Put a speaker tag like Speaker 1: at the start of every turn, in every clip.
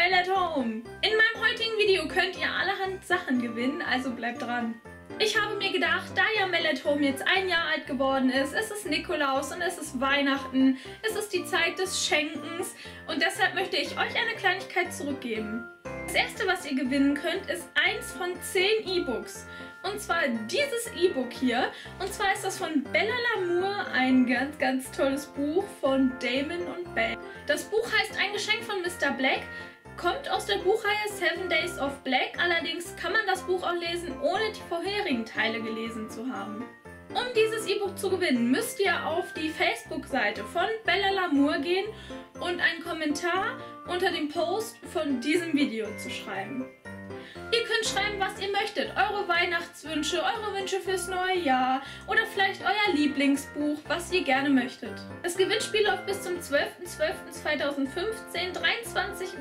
Speaker 1: Mail at Home. In meinem heutigen Video könnt ihr allerhand Sachen gewinnen, also bleibt dran. Ich habe mir gedacht, da ja Mail at Home jetzt 1 Jahr alt geworden ist, es ist Nikolaus und es ist Weihnachten, es ist die Zeit des Schenkens und deshalb möchte ich euch eine Kleinigkeit zurückgeben. Das erste, was ihr gewinnen könnt, ist eins von 10 E-Books. Und zwar dieses E-Book hier. Und zwar ist das von Bella Lamour, ein ganz, ganz tolles Buch von Damon und Belle. Das Buch heißt Ein Geschenk von Mr. Black. Kommt aus der Buchreihe 7 Days of Black. Allerdings kann man das Buch auch lesen, ohne die vorherigen Teile gelesen zu haben. Um dieses E-Book zu gewinnen, müsst ihr auf die Facebook-Seite von Bella Lamour gehen und einen Kommentar unter dem Post von diesem Video zu schreiben. Ihr könnt schreiben, was ihr möchtet, eure Weihnachtswünsche, eure Wünsche fürs neue Jahr oder vielleicht euer Lieblingsbuch, was ihr gerne möchtet. Das Gewinnspiel läuft bis zum 12.12.2015, 23:59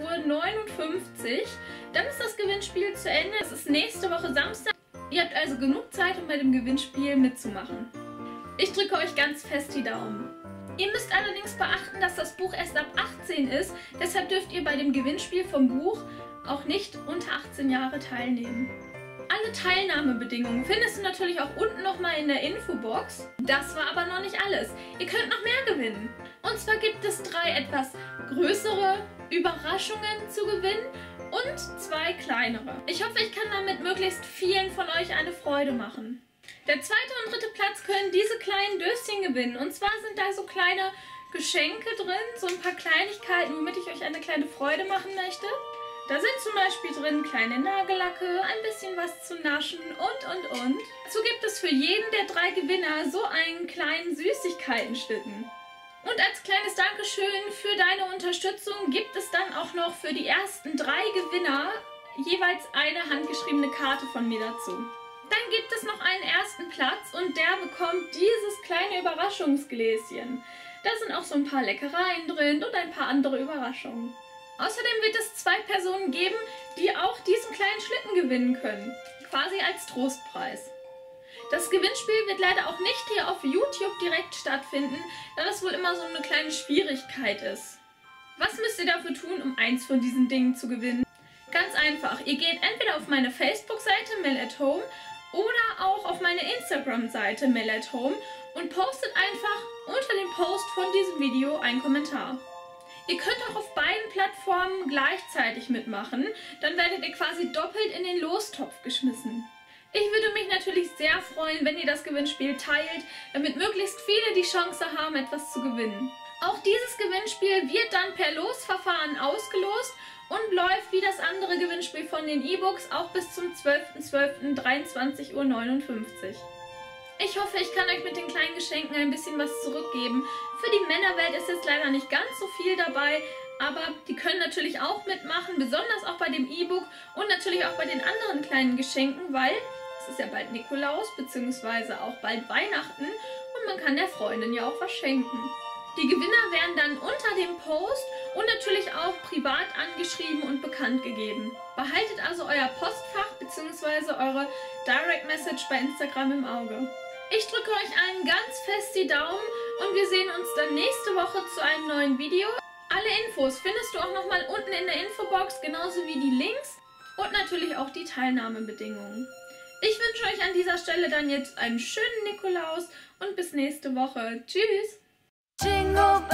Speaker 1: Uhr. Dann ist das Gewinnspiel zu Ende. Es ist nächste Woche Samstag. Ihr habt also genug Zeit, um bei dem Gewinnspiel mitzumachen. Ich drücke euch ganz fest die Daumen. Ihr müsst allerdings beachten, dass das Buch erst ab 18 ist, deshalb dürft ihr bei dem Gewinnspiel vom Buch auch nicht unter 18 Jahre teilnehmen. Alle Teilnahmebedingungen findest du natürlich auch unten nochmal in der Infobox. Das war aber noch nicht alles. Ihr könnt noch mehr gewinnen. Und zwar gibt es 3 etwas größere Überraschungen zu gewinnen und 2 kleinere. Ich hoffe, ich kann damit möglichst vielen von euch eine Freude machen. Der 2. und 3. Platz können diese kleinen Döschen gewinnen. Und zwar sind da so kleine Geschenke drin, so ein paar Kleinigkeiten, womit ich euch eine kleine Freude machen möchte. Da sind zum Beispiel drin kleine Nagellacke, ein bisschen was zu naschen und. Dazu gibt es für jeden der 3 Gewinner so einen kleinen Süßigkeitenschlitten. Und als kleines Dankeschön für deine Unterstützung gibt es dann auch noch für die ersten 3 Gewinner jeweils eine handgeschriebene Karte von mir dazu. Dann gibt es noch einen 1. Platz und der bekommt dieses kleine Überraschungsgläschen. Da sind auch so ein paar Leckereien drin und ein paar andere Überraschungen. Außerdem wird es 2 Personen geben, die auch diesen kleinen Schlitten gewinnen können. Quasi als Trostpreis. Das Gewinnspiel wird leider auch nicht hier auf YouTube direkt stattfinden, da das wohl immer so eine kleine Schwierigkeit ist. Was müsst ihr dafür tun, um eins von diesen Dingen zu gewinnen? Ganz einfach. Ihr geht entweder auf meine Facebook-Seite Mail at Home oder auch auf meine Instagram-Seite Mail at Home und postet einfach unter dem Post von diesem Video einen Kommentar. Ihr könnt auch auf beiden Plattformen gleichzeitig mitmachen, dann werdet ihr quasi doppelt in den Lostopf geschmissen. Ich würde mich natürlich sehr freuen, wenn ihr das Gewinnspiel teilt, damit möglichst viele die Chance haben, etwas zu gewinnen. Auch dieses Gewinnspiel wird dann per Losverfahren ausgelost und läuft wie das andere Gewinnspiel von den E-Books auch bis zum 12.12. 23:59 Uhr. Ich hoffe, ich kann euch mit den kleinen Geschenken ein bisschen was zurückgeben. Für die Männerwelt ist jetzt leider nicht ganz so viel dabei, aber die können natürlich auch mitmachen, besonders auch bei dem E-Book und natürlich auch bei den anderen kleinen Geschenken, weil es ist ja bald Nikolaus bzw. auch bald Weihnachten und man kann der Freundin ja auch was schenken. Die Gewinner werden dann unter dem Post und natürlich auch privat angeschrieben und bekannt gegeben. Behaltet also euer Postfach bzw. eure Direct Message bei Instagram im Auge. Ich drücke euch allen ganz fest die Daumen und wir sehen uns dann nächste Woche zu einem neuen Video. Alle Infos findest du auch nochmal unten in der Infobox, genauso wie die Links und natürlich auch die Teilnahmebedingungen. Ich wünsche euch an dieser Stelle dann jetzt einen schönen Nikolaus und bis nächste Woche. Tschüss!
Speaker 2: Jingle